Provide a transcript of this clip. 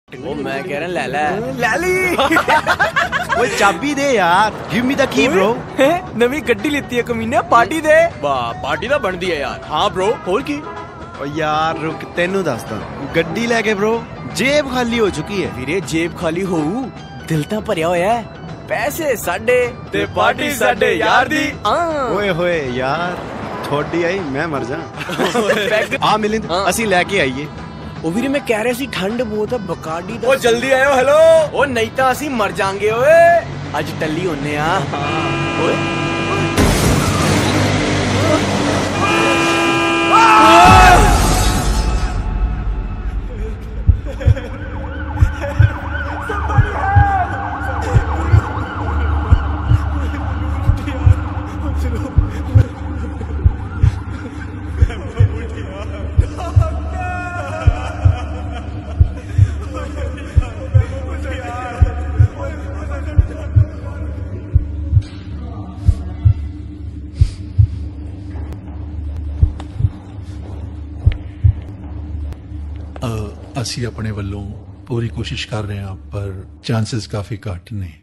ਉਹ ਮੈਂ ਕਹਿ ਰਿਹਾ ਲੈ ਲਈ ਓਏ ਚਾਬੀ ਦੇ ਯਾਰ, ਗਿਵ ਮੀ ਦਾ ਕੀ bro। ਨਵੀਂ ਗੱਡੀ ਲਿੱਤੀ ਹੈ ਕਮੀਨੇ, ਪਾਰਟੀ ਦੇ। ਵਾਹ ਪਾਰਟੀ ਤਾਂ ਬਣਦੀ ਹੈ ਯਾਰ। ਹਾਂ bro ਹੋਰ ਕੀ। ਓ ਯਾਰ ਰੁਕ, ਤੈਨੂੰ ਦੱਸਦਾ, ਗੱਡੀ ਲੈ ਕੇ bro ਜੇਬ ਖਾਲੀ ਹੋ ਚੁੱਕੀ ਹੈ। ਵੀਰੇ ਜੇਬ ਖਾਲੀ ਹੋਊ, ਦਿਲ ਤਾਂ ਭਰਿਆ ਹੋਇਆ ਹੈ। ਪੈਸੇ ਸਾਡੇ ਤੇ ਪਾਰਟੀ ਸਾਡੇ ਯਾਰ ਦੀ। ਓਏ ਹੋਏ ਯਾਰ, ਥੋੜੀ ਆਈ ਮੈਂ ਮਰ ਜਾ। ਆ ਮਿਲਿੰਦ ਅਸੀਂ ਲੈ ਕੇ ਆਈਏ। ਉਹ ਵੀਰੇ ਮੈਂ ਕਹਿ ਰਿਹਾ ਸੀ ਠੰਡ ਬਹੁਤ ਹੈ, ਬਕਾਡੀ ਦਾ। ਉਹ ਜਲਦੀ ਆਇਓ। ਹੈਲੋ। ਉਹ ਨਹੀਂ ਤਾਂ ਅਸੀਂ ਮਰ ਜਾਾਂਗੇ ਓਏ। ਅੱਜ ਟੱਲੀ ਹੁੰਨੇ ਆ ਓਏ। ਅਸੀਂ ਆਪਣੇ ਵੱਲੋਂ ਪੂਰੀ ਕੋਸ਼ਿਸ਼ ਕਰ ਰਹੇ ਹਾਂ, ਪਰ ਚਾਂਸਸ ਕਾਫੀ ਘੱਟ ਨੇ।